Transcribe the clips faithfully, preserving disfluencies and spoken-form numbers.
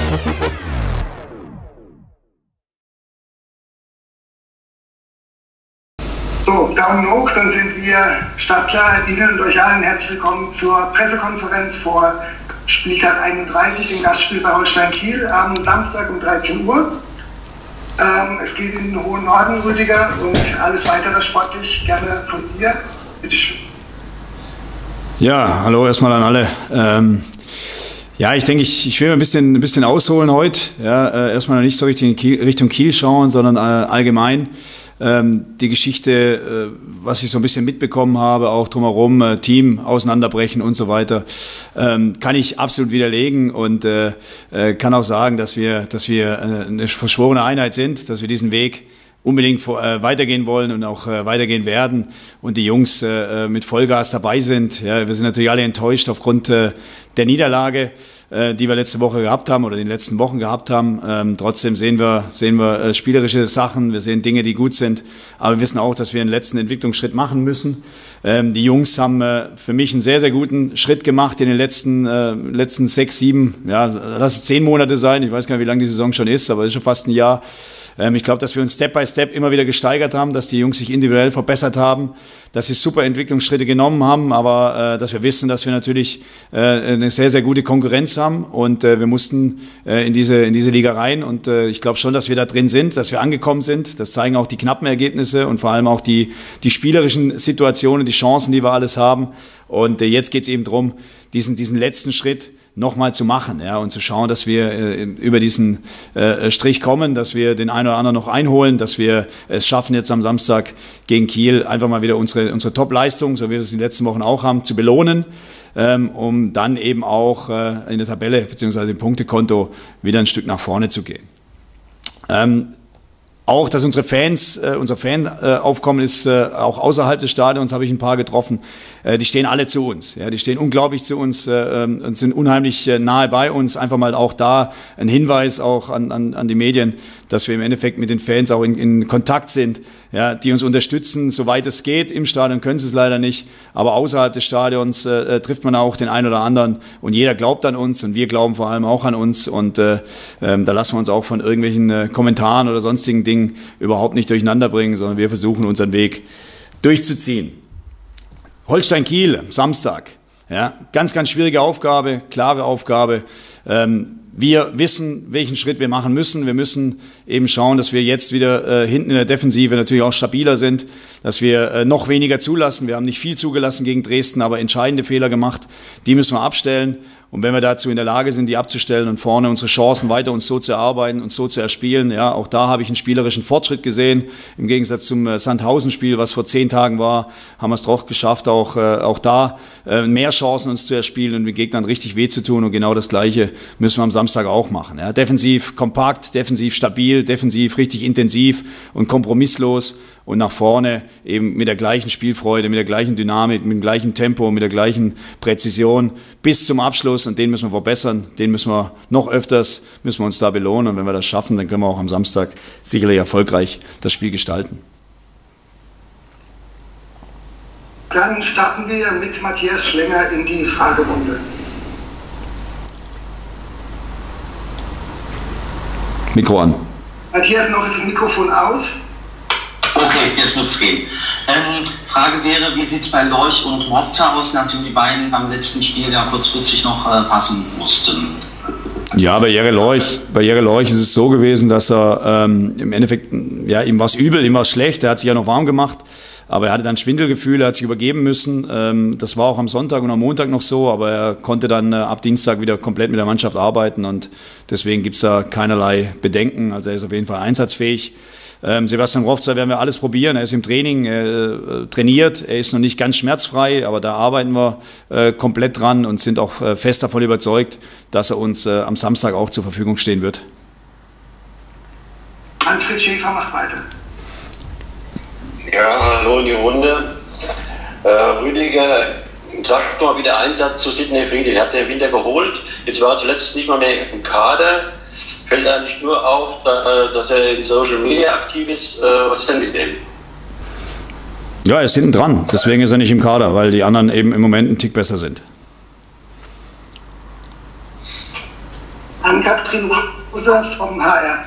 So, Daumen hoch, dann sind wir startklar. Ihnen und euch allen herzlich willkommen zur Pressekonferenz vor Spieltag einunddreißig, dem Gastspiel bei Holstein Kiel am Samstag um dreizehn Uhr. Ähm, es geht in den hohen Norden, Rüdiger, und alles weitere sportlich gerne von dir. Bitte schön. Ja, hallo erstmal an alle. Ähm, ja, ich denke, ich, ich will ein bisschen, ein bisschen ausholen heute. Ja, äh, erstmal noch nicht so richtig in Kiel, Richtung Kiel schauen, sondern äh, allgemein. Ähm, die Geschichte, äh, was ich so ein bisschen mitbekommen habe, auch drumherum, äh, Team auseinanderbrechen und so weiter, ähm, kann ich absolut widerlegen und äh, äh, kann auch sagen, dass wir, dass wir äh, eine verschworene Einheit sind, dass wir diesen Weg unbedingt vor, äh, weitergehen wollen und auch äh, weitergehen werden und die Jungs äh, mit Vollgas dabei sind. Ja, wir sind natürlich alle enttäuscht aufgrund äh, der Niederlage, äh, die wir letzte Woche gehabt haben oder in den letzten Wochen gehabt haben. Ähm, trotzdem sehen wir, sehen wir äh, spielerische Sachen, wir sehen Dinge, die gut sind, aber wir wissen auch, dass wir einen letzten Entwicklungsschritt machen müssen. Ähm, die Jungs haben äh, für mich einen sehr, sehr guten Schritt gemacht in den letzten, äh, letzten sechs, sieben, ja, lass es zehn Monate sein. Ich weiß gar nicht, wie lange die Saison schon ist, aber es ist schon fast ein Jahr. Ich glaube, dass wir uns Step by Step immer wieder gesteigert haben, dass die Jungs sich individuell verbessert haben, dass sie super Entwicklungsschritte genommen haben, aber äh, dass wir wissen, dass wir natürlich äh, eine sehr, sehr gute Konkurrenz haben und äh, wir mussten äh, in diese in diese Liga rein und äh, ich glaube schon, dass wir da drin sind, dass wir angekommen sind. Das zeigen auch die knappen Ergebnisse und vor allem auch die die spielerischen Situationen, die Chancen, die wir alles haben. Und äh, jetzt geht es eben darum, diesen diesen letzten Schritt nochmal zu machen, ja, und zu schauen, dass wir äh, über diesen äh, Strich kommen, dass wir den einen oder anderen noch einholen, dass wir es schaffen, jetzt am Samstag gegen Kiel einfach mal wieder unsere, unsere Top-Leistung, so wie wir es in den letzten Wochen auch haben, zu belohnen, ähm, um dann eben auch äh, in der Tabelle bzw. im Punktekonto wieder ein Stück nach vorne zu gehen. Ähm, Auch, dass unsere Fans, äh, unser Fanaufkommen ist äh, auch außerhalb des Stadions, habe ich ein paar getroffen, äh, die stehen alle zu uns. Ja, die stehen unglaublich zu uns äh, und sind unheimlich äh, nahe bei uns. Einfach mal auch da ein Hinweis auch an, an, an die Medien, dass wir im Endeffekt mit den Fans auch in, in Kontakt sind, ja, die uns unterstützen, soweit es geht. Im Stadion können sie es leider nicht, aber außerhalb des Stadions äh, trifft man auch den einen oder anderen und jeder glaubt an uns und wir glauben vor allem auch an uns und äh, äh, da lassen wir uns auch von irgendwelchen äh, Kommentaren oder sonstigen Dingen überhaupt nicht durcheinander bringen, sondern wir versuchen unseren Weg durchzuziehen. Holstein Kiel, Samstag. Ja, ganz, ganz schwierige Aufgabe, klare Aufgabe. Ähm, wir wissen, welchen Schritt wir machen müssen. Wir müssen eben schauen, dass wir jetzt wieder äh, hinten in der Defensive natürlich auch stabiler sind, dass wir äh, noch weniger zulassen. Wir haben nicht viel zugelassen gegen Dresden, aber entscheidende Fehler gemacht. Die müssen wir abstellen. Und wenn wir dazu in der Lage sind, die abzustellen und vorne unsere Chancen weiter uns so zu erarbeiten und so zu erspielen, ja, auch da habe ich einen spielerischen Fortschritt gesehen. Im Gegensatz zum äh, Sandhausen-Spiel, was vor zehn Tagen war, haben wir es doch geschafft, auch, äh, auch da äh, mehr Chancen uns zu erspielen und den Gegnern richtig weh zu tun. Und genau das Gleiche müssen wir am Samstag auch machen. Ja. Defensiv kompakt, defensiv stabil, defensiv richtig intensiv und kompromisslos. Und nach vorne eben mit der gleichen Spielfreude, mit der gleichen Dynamik, mit dem gleichen Tempo, mit der gleichen Präzision bis zum Abschluss. Und den müssen wir verbessern, den müssen wir noch öfters, müssen wir uns da belohnen. Und wenn wir das schaffen, dann können wir auch am Samstag sicherlich erfolgreich das Spiel gestalten. Dann starten wir mit Matthias Schlenger in die Fragerunde. Mikro an. Matthias, noch ist das Mikrofon aus. Okay, jetzt muss es gehen. Ähm, Frage wäre, wie sieht es bei Lorch und Mopta aus, nachdem die beiden beim letzten Spiel ja kurzfristig noch äh, passen mussten? Ja, bei Jere Lorch, bei Jere Lorch ist es so gewesen, dass er ähm, im Endeffekt, ja, ihm war es übel, ihm war es schlecht, er hat sich ja noch warm gemacht, aber er hatte dann Schwindelgefühle, er hat sich übergeben müssen. Ähm, das war auch am Sonntag und am Montag noch so, aber er konnte dann äh, ab Dienstag wieder komplett mit der Mannschaft arbeiten und deswegen gibt es da keinerlei Bedenken, also er ist auf jeden Fall einsatzfähig. Ähm, Sebastian Rofzer werden wir alles probieren. Er ist im Training äh, trainiert. Er ist noch nicht ganz schmerzfrei, aber da arbeiten wir äh, komplett dran und sind auch äh, fest davon überzeugt, dass er uns äh, am Samstag auch zur Verfügung stehen wird. Manfred Schäfer macht weiter. Ja, hallo in die Runde. Äh, Rüdiger, sagt mal wieder Einsatz zu Sidney Friedrich. Hat der Winter geholt. Jetzt war er zuletzt nicht mal mehr im Kader. Fällt eigentlich nur auf, dass er in Social Media aktiv ist. Was ist denn mit dem? Ja, er ist hinten dran. Deswegen ist er nicht im Kader, weil die anderen eben im Moment einen Tick besser sind. Ann-Kathrin Rose vom H R.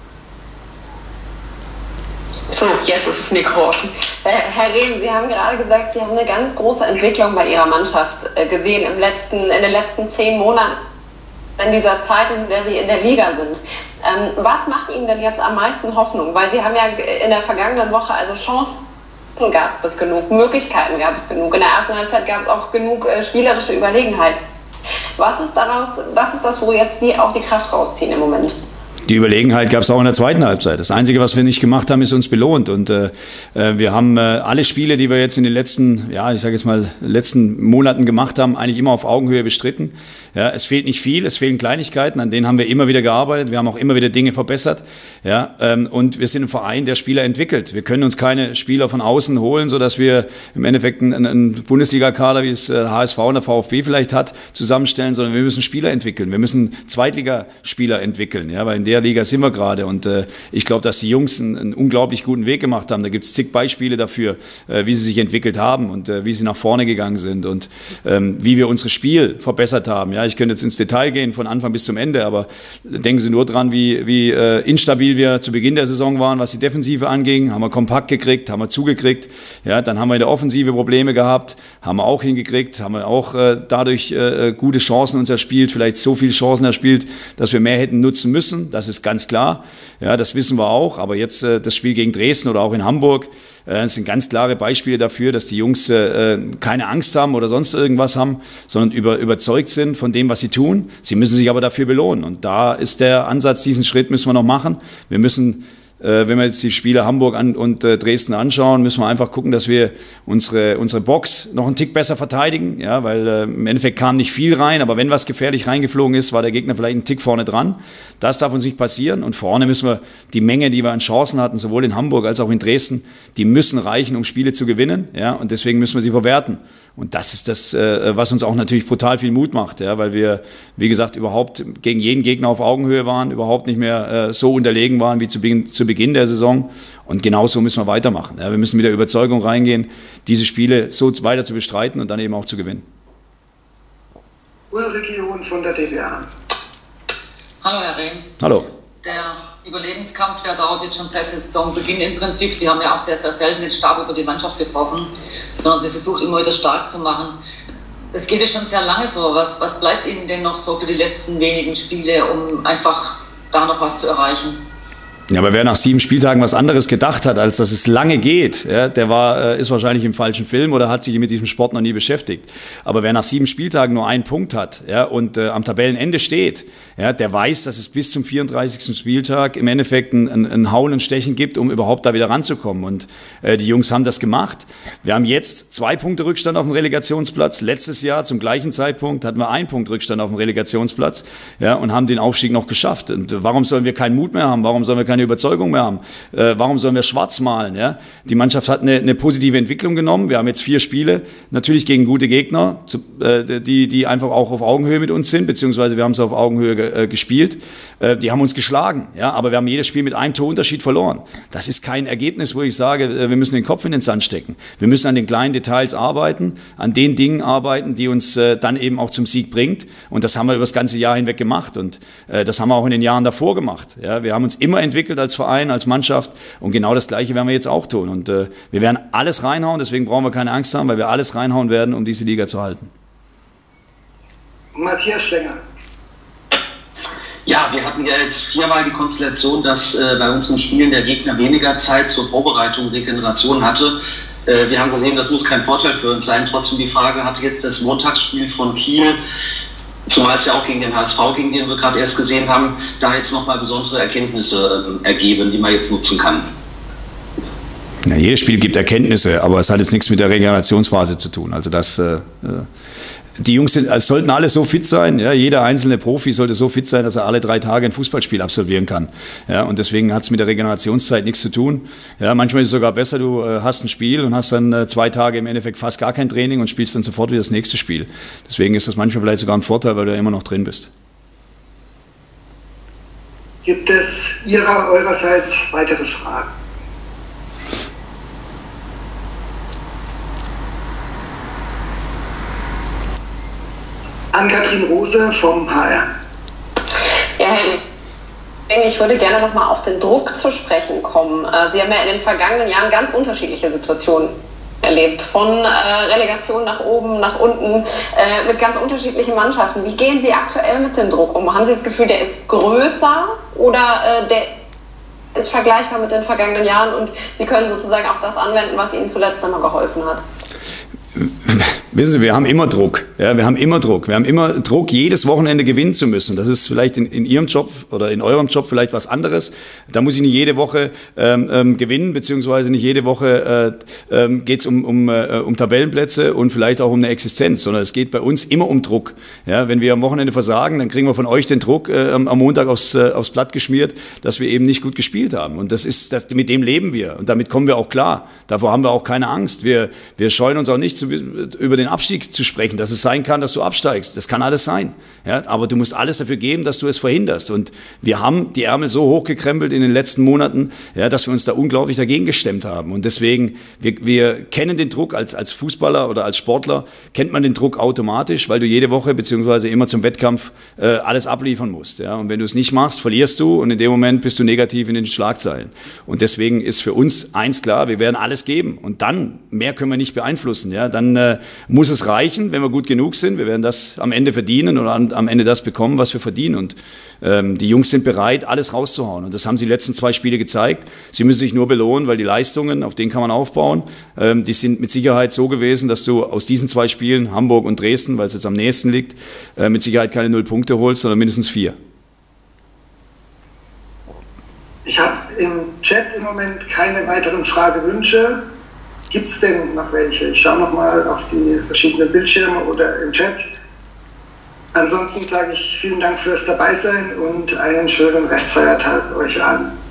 So, jetzt ist das Mikro offen. Äh, Herr Rehm, Sie haben gerade gesagt, Sie haben eine ganz große Entwicklung bei Ihrer Mannschaft äh, gesehen im letzten, in den letzten zehn Monaten, in dieser Zeit, in der Sie in der Liga sind. Ähm, was macht Ihnen denn jetzt am meisten Hoffnung? Weil Sie haben ja in der vergangenen Woche also Chancen gab es genug, Möglichkeiten gab es genug. In der ersten Halbzeit gab es auch genug äh, spielerische Überlegenheit. Was ist daraus, was ist das, wo jetzt die auch die Kraft rausziehen im Moment? Die Überlegenheit gab es auch in der zweiten Halbzeit. Das Einzige, was wir nicht gemacht haben, ist uns belohnt. Und äh, wir haben äh, alle Spiele, die wir jetzt in den letzten, ja, ich sage jetzt mal, letzten Monaten gemacht haben, eigentlich immer auf Augenhöhe bestritten. Ja, es fehlt nicht viel, es fehlen Kleinigkeiten, an denen haben wir immer wieder gearbeitet. Wir haben auch immer wieder Dinge verbessert. Ja, ähm, und wir sind ein Verein, der Spieler entwickelt. Wir können uns keine Spieler von außen holen, sodass wir im Endeffekt einen, einen Bundesliga-Kader, wie es der H S V und der VfB vielleicht hat, zusammenstellen, sondern wir müssen Spieler entwickeln. Wir müssen Zweitligaspieler entwickeln, ja, weil in der Liga sind wir gerade. Und äh, ich glaube, dass die Jungs einen, einen unglaublich guten Weg gemacht haben. Da gibt es zig Beispiele dafür, äh, wie sie sich entwickelt haben und äh, wie sie nach vorne gegangen sind und ähm, wie wir unser Spiel verbessert haben. Ja, ich könnte jetzt ins Detail gehen, von Anfang bis zum Ende, aber denken Sie nur dran, wie, wie äh, instabil wir zu Beginn der Saison waren, was die Defensive anging. Haben wir kompakt gekriegt, haben wir zugekriegt. Ja, dann haben wir in der Offensive Probleme gehabt, haben wir auch hingekriegt, haben wir auch äh, dadurch äh, gute Chancen uns erspielt, vielleicht so viele Chancen erspielt, dass wir mehr hätten nutzen müssen. Das ist ganz klar. Ja, das wissen wir auch. Aber jetzt äh, das Spiel gegen Dresden oder auch in Hamburg, äh, das sind ganz klare Beispiele dafür, dass die Jungs äh, keine Angst haben oder sonst irgendwas haben, sondern über, überzeugt sind von dem, was sie tun. Sie müssen sich aber dafür belohnen. Und da ist der Ansatz, diesen Schritt müssen wir noch machen. Wir müssen, äh, wenn wir jetzt die Spiele Hamburg an, und äh, Dresden anschauen, müssen wir einfach gucken, dass wir unsere, unsere Box noch einen Tick besser verteidigen. Ja, weil äh, im Endeffekt kam nicht viel rein, aber wenn was gefährlich reingeflogen ist, war der Gegner vielleicht einen Tick vorne dran. Das darf uns nicht passieren. Und vorne müssen wir die Menge, die wir an Chancen hatten, sowohl in Hamburg als auch in Dresden, die müssen reichen, um Spiele zu gewinnen. Ja, und deswegen müssen wir sie verwerten. Und das ist das, was uns auch natürlich brutal viel Mut macht, ja, weil wir, wie gesagt, überhaupt gegen jeden Gegner auf Augenhöhe waren, überhaupt nicht mehr so unterlegen waren wie zu Beginn, zu Beginn der Saison. Und genauso müssen wir weitermachen. Ja, wir müssen mit der Überzeugung reingehen, diese Spiele so weiter zu bestreiten und dann eben auch zu gewinnen. Ulrike John von der D B A. Hallo Herr Rehm. Hallo. Der Überlebenskampf, der dauert jetzt schon seit Saisonbeginn im Prinzip. Sie haben ja auch sehr, sehr selten den Stab über die Mannschaft gebrochen, sondern Sie versucht immer wieder stark zu machen. Das geht ja schon sehr lange so. Was, was bleibt Ihnen denn noch so für die letzten wenigen Spiele, um einfach da noch was zu erreichen? Ja, aber wer nach sieben Spieltagen was anderes gedacht hat, als dass es lange geht, ja, der war, ist wahrscheinlich im falschen Film oder hat sich mit diesem Sport noch nie beschäftigt. Aber wer nach sieben Spieltagen nur einen Punkt hat, ja, und äh, am Tabellenende steht, ja, der weiß, dass es bis zum vierunddreißigsten Spieltag im Endeffekt ein, ein, ein Hauen und Stechen gibt, um überhaupt da wieder ranzukommen. Und äh, die Jungs haben das gemacht. Wir haben jetzt zwei Punkte Rückstand auf dem Relegationsplatz. Letztes Jahr zum gleichen Zeitpunkt hatten wir einen Punkt Rückstand auf dem Relegationsplatz, ja, und haben den Aufstieg noch geschafft. Und äh, warum sollen wir keinen Mut mehr haben? Warum sollen wir keine Überzeugung mehr haben? Äh, warum sollen wir schwarz malen? Ja? Die Mannschaft hat eine, eine positive Entwicklung genommen. Wir haben jetzt vier Spiele, natürlich gegen gute Gegner, zu, äh, die, die einfach auch auf Augenhöhe mit uns sind, beziehungsweise wir haben sie auf Augenhöhe ge, äh, gespielt. Äh, die haben uns geschlagen, ja? Aber wir haben jedes Spiel mit einem Torunterschied verloren. Das ist kein Ergebnis, wo ich sage, äh, wir müssen den Kopf in den Sand stecken. Wir müssen an den kleinen Details arbeiten, an den Dingen arbeiten, die uns äh, dann eben auch zum Sieg bringt. Und das haben wir über das ganze Jahr hinweg gemacht. Und äh, das haben wir auch in den Jahren davor gemacht. Ja? Wir haben uns immer entwickelt als Verein, als Mannschaft, und genau das Gleiche werden wir jetzt auch tun. Und äh, wir werden alles reinhauen, deswegen brauchen wir keine Angst haben, weil wir alles reinhauen werden, um diese Liga zu halten. Matthias Stenger. Ja, wir hatten ja jetzt viermal die Konstellation, dass äh, bei unseren Spielen der Gegner weniger Zeit zur Vorbereitung, Regeneration hatte. Äh, wir haben gesehen, das muss kein Vorteil für uns sein. Trotzdem die Frage, hat jetzt das Montagsspiel von Kiel, zumal es ja auch gegen den H S V, gegen den wir gerade erst gesehen haben, da jetzt nochmal besondere Erkenntnisse äh, ergeben, die man jetzt nutzen kann? Ja, jedes Spiel gibt Erkenntnisse, aber es hat jetzt nichts mit der Regenerationsphase zu tun. Also das, äh, die Jungs sind, also sollten alle so fit sein. Ja, jeder einzelne Profi sollte so fit sein, dass er alle drei Tage ein Fußballspiel absolvieren kann. Ja, und deswegen hat es mit der Regenerationszeit nichts zu tun. Ja, manchmal ist es sogar besser, du äh, hast ein Spiel und hast dann äh, zwei Tage im Endeffekt fast gar kein Training und spielst dann sofort wieder das nächste Spiel. Deswegen ist das manchmal vielleicht sogar ein Vorteil, weil du ja immer noch drin bist. Gibt es Ihrer, Eurerseits weitere Fragen? Ann-Kathrin Rose vom H R. Ich würde gerne noch mal auf den Druck zu sprechen kommen. Sie haben ja in den vergangenen Jahren ganz unterschiedliche Situationen erlebt. Von äh, Relegation nach oben, nach unten, äh, mit ganz unterschiedlichen Mannschaften. Wie gehen Sie aktuell mit dem Druck um? Haben Sie das Gefühl, der ist größer oder äh, der ist vergleichbar mit den vergangenen Jahren und Sie können sozusagen auch das anwenden, was Ihnen zuletzt einmal geholfen hat? Wissen Sie, wir haben immer Druck. Ja, wir haben immer Druck. Wir haben immer Druck, jedes Wochenende gewinnen zu müssen. Das ist vielleicht in, in Ihrem Job oder in eurem Job vielleicht was anderes. Da muss ich nicht jede Woche ähm, ähm, gewinnen, beziehungsweise nicht jede Woche äh, ähm, geht es um, um, äh, um Tabellenplätze und vielleicht auch um eine Existenz, sondern es geht bei uns immer um Druck. Ja, wenn wir am Wochenende versagen, dann kriegen wir von euch den Druck äh, am Montag aufs, äh, aufs Blatt geschmiert, dass wir eben nicht gut gespielt haben. Und das ist, das, mit dem leben wir und damit kommen wir auch klar. Davor haben wir auch keine Angst. Wir, wir scheuen uns auch nicht zu, über den Abstieg zu sprechen, dass es sein kann, dass du absteigst. Das kann alles sein. Ja, aber du musst alles dafür geben, dass du es verhinderst. Und wir haben die Ärmel so hochgekrempelt in den letzten Monaten, ja, dass wir uns da unglaublich dagegen gestemmt haben. Und deswegen, wir, wir kennen den Druck als, als Fußballer oder als Sportler, kennt man den Druck automatisch, weil du jede Woche beziehungsweise immer zum Wettkampf äh, alles abliefern musst. Ja. Und wenn du es nicht machst, verlierst du und in dem Moment bist du negativ in den Schlagzeilen. Und deswegen ist für uns eins klar, wir werden alles geben. Und dann, mehr können wir nicht beeinflussen. Ja. Dann äh, muss es reichen, wenn wir gut genug sind. Wir werden das am Ende verdienen oder an, am Ende das bekommen, was wir verdienen. Und ähm, die Jungs sind bereit, alles rauszuhauen. Und das haben sie die letzten zwei Spiele gezeigt. Sie müssen sich nur belohnen, weil die Leistungen, auf denen kann man aufbauen, ähm, die sind mit Sicherheit so gewesen, dass du aus diesen zwei Spielen, Hamburg und Dresden, weil es jetzt am nächsten liegt, äh, mit Sicherheit keine null Punkte holst, sondern mindestens vier. Ich habe im Chat im Moment keine weiteren Fragewünsche. Gibt es denn noch welche? Ich schaue nochmal auf die verschiedenen Bildschirme oder im Chat. Ansonsten sage ich vielen Dank fürs Dabeisein und einen schönen Restfeiertag euch allen.